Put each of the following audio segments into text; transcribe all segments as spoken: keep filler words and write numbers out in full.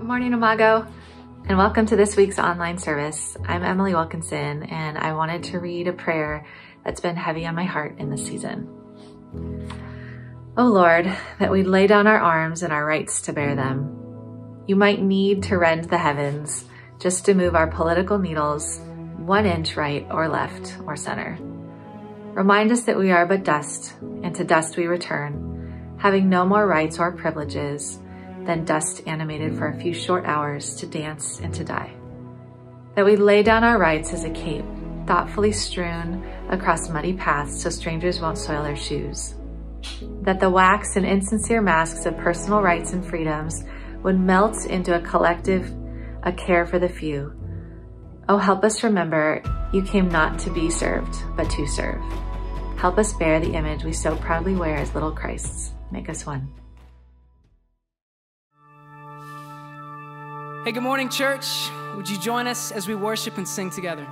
Good morning, Imago, and welcome to this week's online service. I'm Emily Wilkinson, and I wanted to read a prayer that's been heavy on my heart in this season. Oh Lord, that we'd lay down our arms and our rights to bear them. You might need to rend the heavens just to move our political needles one inch right or left or center. Remind us that we are but dust, and to dust we return, having no more rights or privileges than dust animated for a few short hours to dance and to die. That we lay down our rights as a cape, thoughtfully strewn across muddy paths so strangers won't soil our shoes. That the wax and insincere masks of personal rights and freedoms would melt into a collective, a care for the few. Oh, help us remember you came not to be served, but to serve. Help us bear the image we so proudly wear as little Christs. Make us one. Hey, good morning, church. Would you join us as we worship and sing together?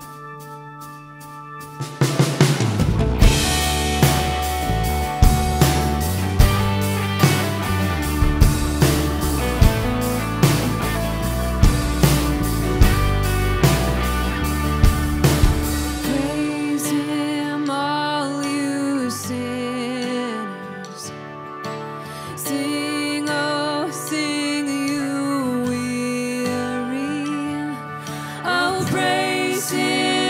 Praise Him.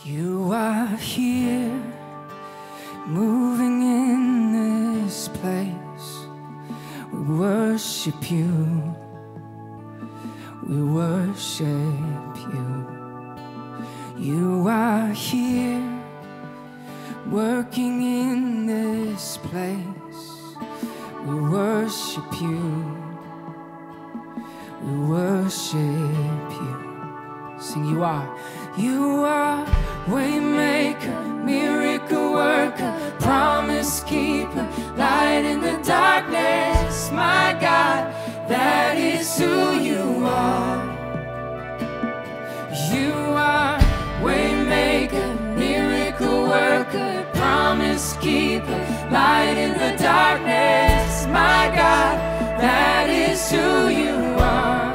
You are here, moving in this place. We worship you, we worship you. You are here, working in this place. We worship you, we worship you. Sing, you are, you are waymaker, miracle worker, promise keeper, light in the darkness. My God, that is who you are. You are waymaker, miracle worker, promise keeper, light in the darkness. My God, that is who you are.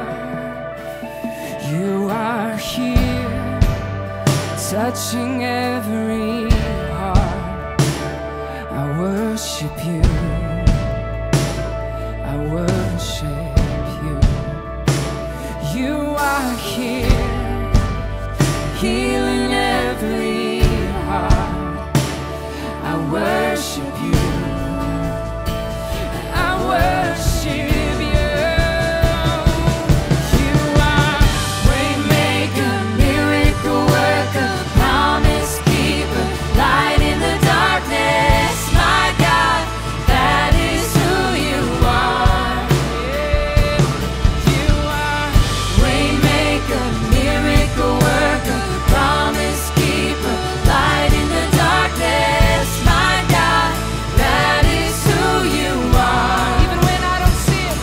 You are here, touching every heart. I worship you, I worship you. You are here, healing every heart. I worship you, I worship you. You are waymaker, miracle worker, promise keeper, light in the darkness. My God, that is who you are. You are waymaker, miracle worker, promise keeper, light in the darkness. My God, that is who you are. Even when I don't see it,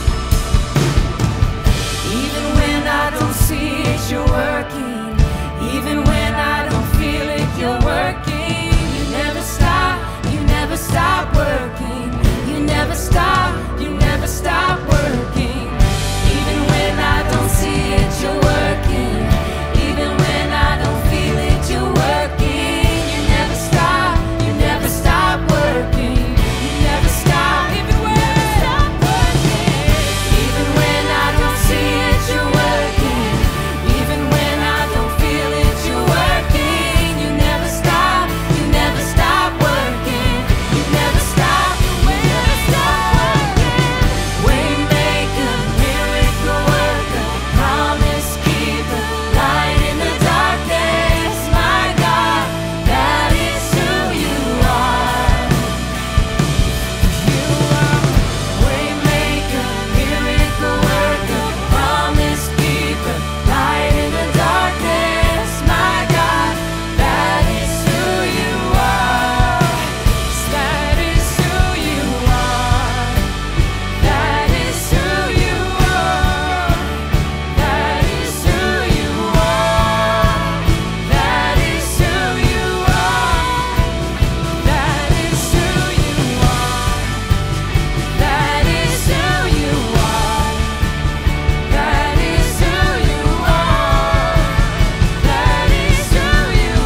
even when I don't see it, you're working. Even when I don't feel it, you're working. You never stop, you never stop working. You never stop, you never stop working. Even when I don't see it, you're working. Even when I don't feel it, you're working. You never stop, you never stop working. You never stop, even when I stop working. Even when I don't see it, you're working. Even when I don't feel it, you're working. You never stop, you never stop working. You never stop, you never stop working. Waymaker, miracle worker, promise keeper, light in the darkness. My God, that is who you are. You are waymaker, miracle worker, promise keeper, light in the darkness. My God, that is who you are. That is who you are. That is who you are. That is who you are. That is who you are. That is who you are. That is who you are. That is who you are. That is who you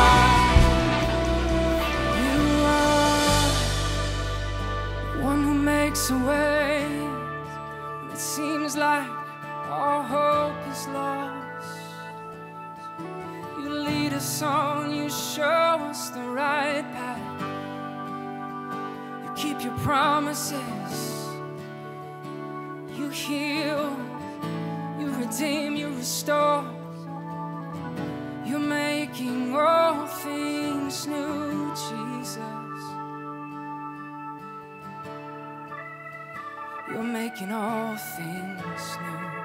are. You are the one who makes a way when it seems like all hope is lost. You lead us on, you show us the right path. You keep your promises. You heal, you redeem, you restore. You're making all things new, Jesus. You're making all things new.